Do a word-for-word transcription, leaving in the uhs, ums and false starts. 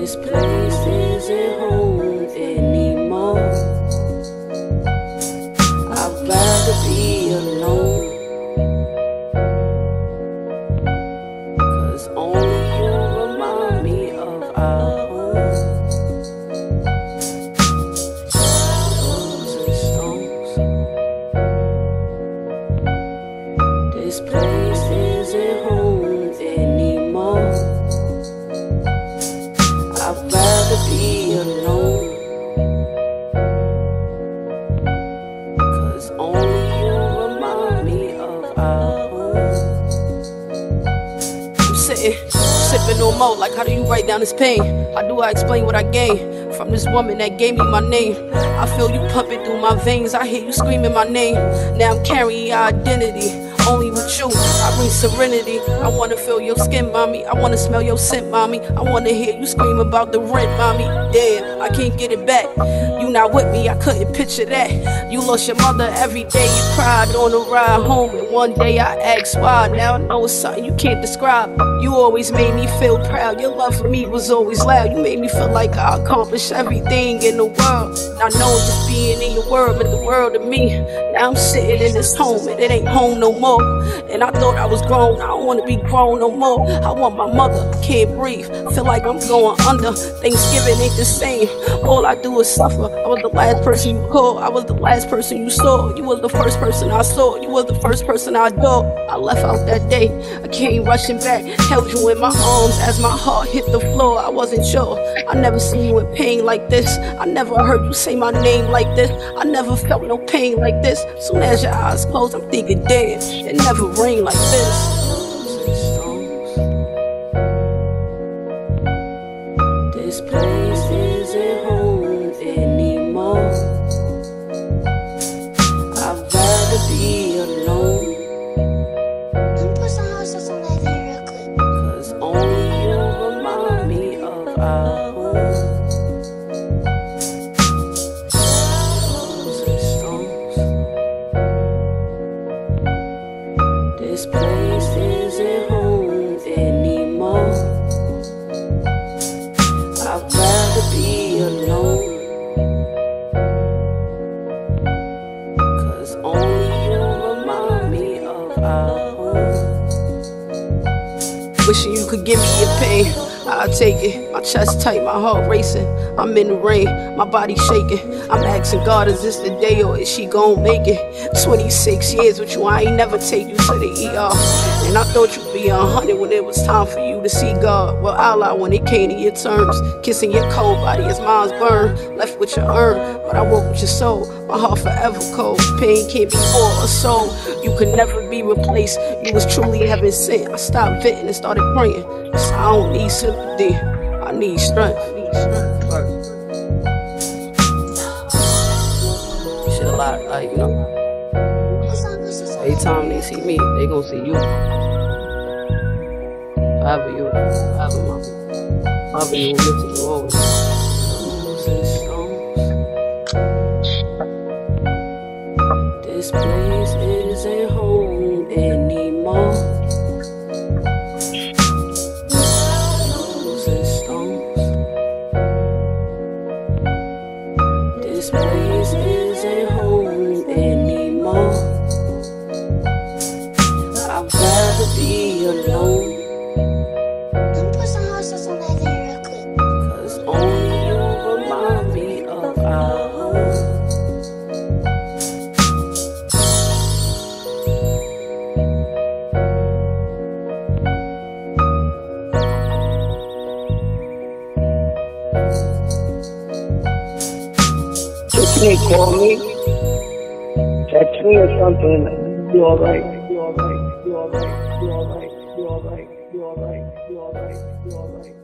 This place isn't home anymore. I'd rather be alone, 'cause only you remind me of our home. Stones and stones. This place isn't home anymore. I'd rather be alone, 'cause only you remind me of our home. I'm sitting, sipping on mo, like how do you write down this pain? How do I explain what I gained from this woman that gave me my name? I feel you pumping through my veins, I hear you screaming my name. Now I'm carrying your identity, only with you, I bring serenity. I wanna feel your skin, mommy. I wanna smell your scent, mommy. I wanna hear you scream about the rent, mommy. Damn, I can't get it back. You not with me, I couldn't picture that. You lost your mother every day, you cried on the ride home. And one day I asked why, now I know it's something you can't describe. You always made me feel proud, your love for me was always loud. You made me feel like I accomplished everything in the world. And I know just being in your world meant the world to me. Now I'm sitting in this home and it ain't home no more. And I thought I was grown, I don't wanna be grown no more. I want my mother, can't breathe, feel like I'm going under. Thanksgiving ain't the same, all I do is suffer. I was the last person you called, I was the last person you saw. You was the first person I saw, you was the first person I adored. I left out that day, I came rushing back, held you in my arms as my heart hit the floor. I wasn't sure, I never seen you in pain like this. I never heard you say my name like this. I never felt no pain like this. Soon as your eyes closed, I'm thinking, damn, it never rained like this. This place isn't home anymore. I'd rather be alone, 'cause only you remind me of our home. Stones and stones. This place isn't home anymore. I'd rather be alone, 'cause only you remind me of our home. Wishing you could give me your pain, I'll take it. My chest tight, my heart racing. I'm in the rain, my body shaking. I'm asking God, is this the day or is she gon' make it? twenty-six years with you, I ain't never take you to the E R. And I thought you'd be a hundred when it was time for you to see God. Well, Allah, when it came to your terms, kissing your cold body as mine's burned. Left with your urn, but I woke with your soul. My heart forever cold, pain can't be bought or sold. You could never be replaced, you was truly heaven sent. I stopped venting and started praying, 'cause I don't need sympathy, I need strength. I need strength. Right. Shit a lot, like, you know. Every time they see me, they gon' see you. Forever you, forever my, forever you will live to you always. This place isn't home anymore. Stones and stones. This place isn't home anymore. I'd rather be alone, 'cause only you remind me of our home. You can't call me, text me or something. You alright? You alright? You alright? You alright? You alright? You alright? You alright? You alright? You alright?